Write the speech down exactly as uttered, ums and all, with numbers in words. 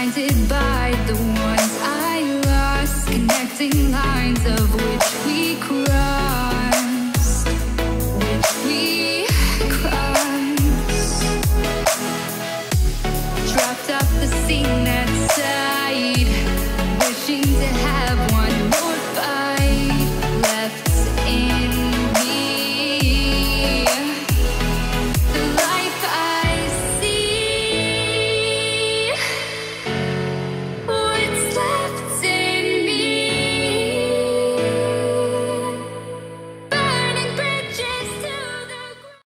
blinded by the ones I lost, connecting lines of which we cross.